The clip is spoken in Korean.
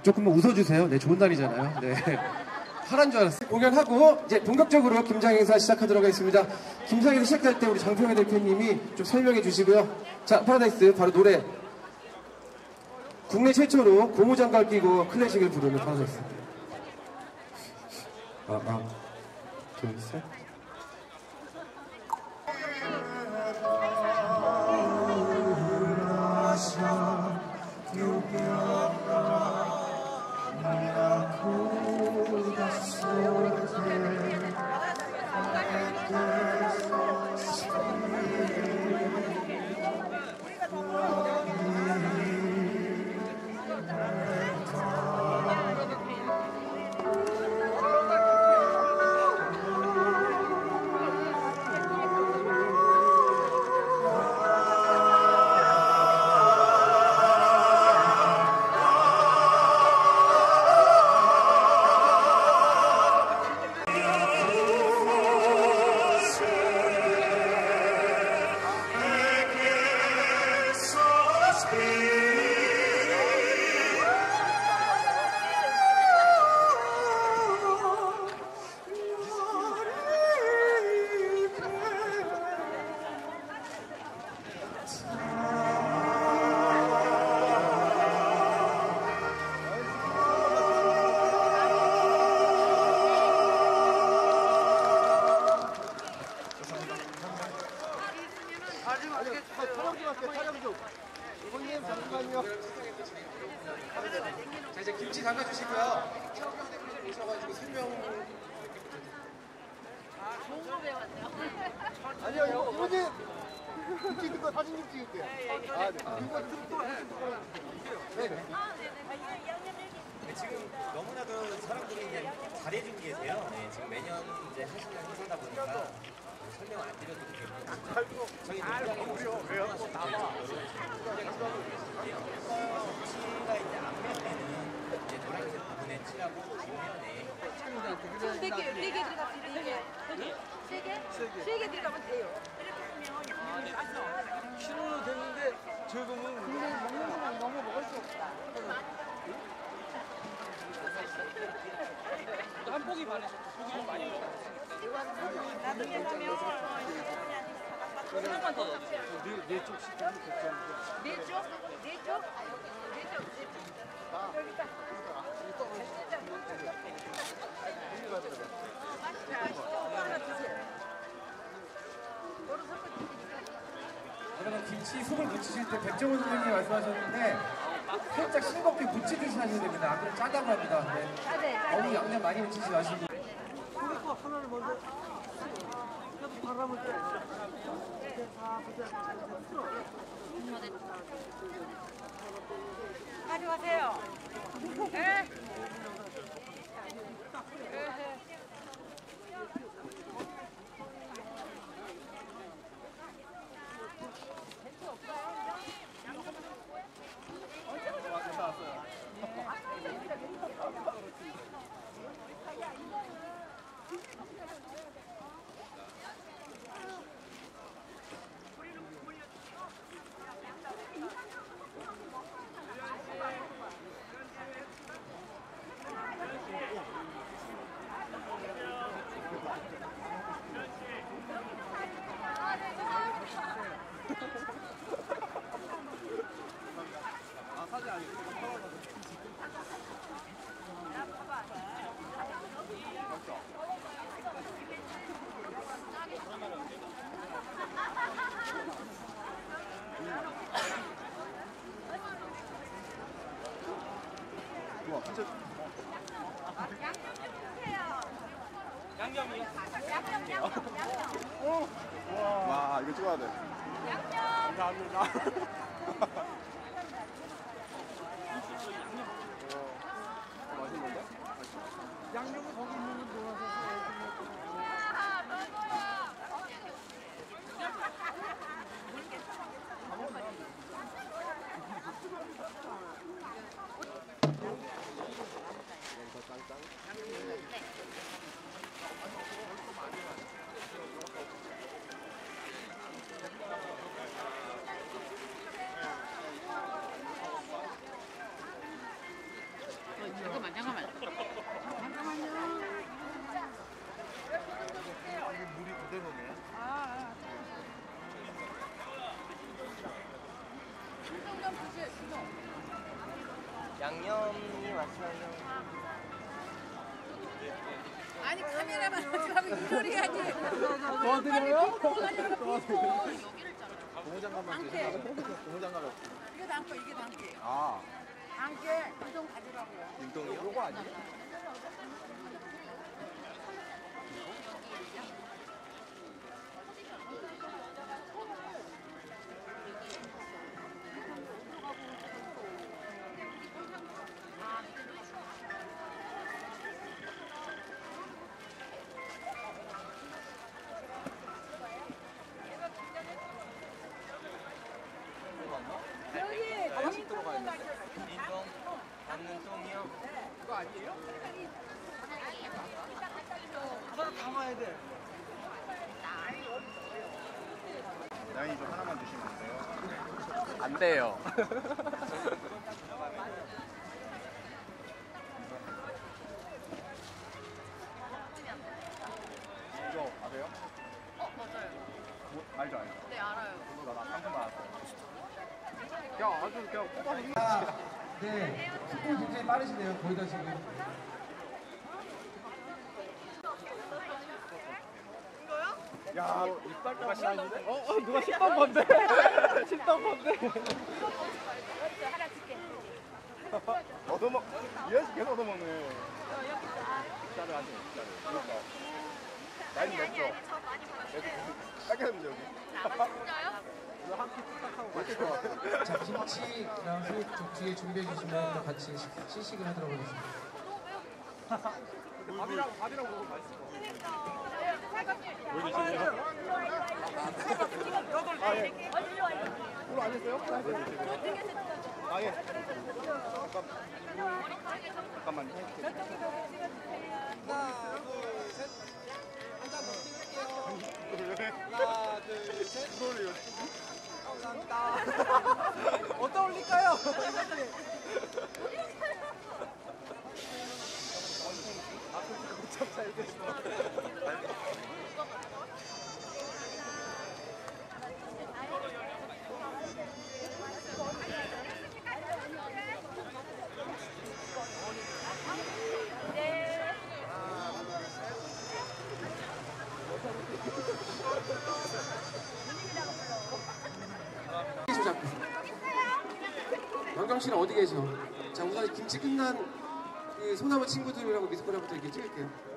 조금만 웃어주세요. 네, 좋은 날이잖아요. 네. 화난 줄 알았어요. 공연하고 이제 본격적으로 김장 행사 시작하도록 하겠습니다. 김장 행사 시작할 때 우리 장평현 대표님이 좀 설명해 주시고요. 자, 파라다이스 바로 노래. 국내 최초로 고무장갑 끼고 클래식을 부르는 파라다이스. 둘, 셋. 자, 이제 김치 담가주시고요. 최학병 대표님 오셔가지고 설명. 좋은 거 배웠네요. 아니요, 이모님 김치 찍은 거 사진 좀 찍을게요. 네. 네, 지금 너무나도 사람들이 이제 잘해주고 계세요. 네, 지금 매년 이제 하시는 행사다 보니까 설명 안 드려도 되겠고 저희 농장에 오시고 왜요? 나와. 김치가 이제 앞면에는 이제 노란색 부분에 칠하고 뒷면에 네 개 들어갑니다. 세 개 들어가면 돼요. 키로는 됐는데 지금은 근데 먹는 거는 너무 먹을 수 없다. 한 포기 반에서 고기 좀 많이 넣어. 나중에 보면 하나만 더 넣어주세요. 네 쪽씩 좀 됐죠. 네 쪽? 여기 있다. 하나 주세요. 여러분, 김치 속을 묻히실 때 백종원 선생님이 말씀하셨는데 살짝 싱겁게 묻히듯이 하셔야 됩니다. 안 그러면 짜다고 합니다. 네. 너무 양념 많이 묻히지 마시고. 거 하나를 먼저 그래도 바람을 때 이렇게 다 가져가세요. 네. 양념이요? 와 이거 찍어야 돼. 감사합니다. 맛있는데? 양념은 거기 있는 건 좋아서. 양념이 왔어요. 아니 카메라만 하지 이 소리 하지. 도와드려요? 고무장갑만 안게. 고무장갑이 없어. 이게 담고 이게 담게. 아, 안게 좀 가지라고요. 윤동이요? 요거 아니에요? 여기 하나씩 들어가 있네. 인동 담는 똥이요. 그거 아니에요? 하나 담아야 돼. 나연이 좀 하나만 주시면 안 돼요? 안 돼요. 이거 아세요? 맞아요. 뭐, 알죠, 알죠? 네, 알아요. 나 상품 받았어요. 야, 아주 그냥 뽑아서 아, 네. 속도가 굉장히 빠르시네요. 거의 다 지금. 야, 이빨 씹었는데? 누가 10번 건데? 10번 건데? 하나 줄게. 얻어먹, 얘 계속 얻어먹네. 짜를 하지, 짜를. 그러니까. 나이는 몇 죠? 짧게 하면 돼, 여기. 진짜요? 왜 이렇게 좋아? 자, 김치랑 수육 뒤에 준비해 주시면 또 같이 시식을 하도록 하겠습니다. 밥이랑 먹으면 맛있어. 이거 안 했어요? 아, 예. 잠깐만요. 하나, 둘, 셋. 이거를 감사합니다. 어디다 올릴까요? 자꾸. 영경 씨는 어디 계셔? 자, 우선 김치 끝난 그 소나무 친구들이라고 미스코리아부터 이렇게 찍을게요.